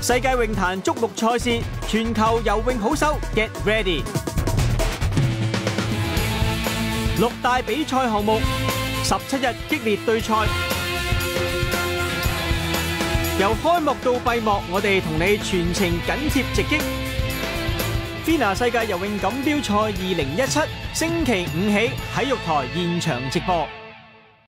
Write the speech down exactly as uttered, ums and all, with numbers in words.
世界泳壇矚目賽事，全球游泳好手 Get Ready！ 六大比賽項目，十七日激烈對賽，由開幕到閉幕，我哋同你全程緊貼直擊。F I N A 世界游泳錦標賽二零一七星期五起，體育台現場直播。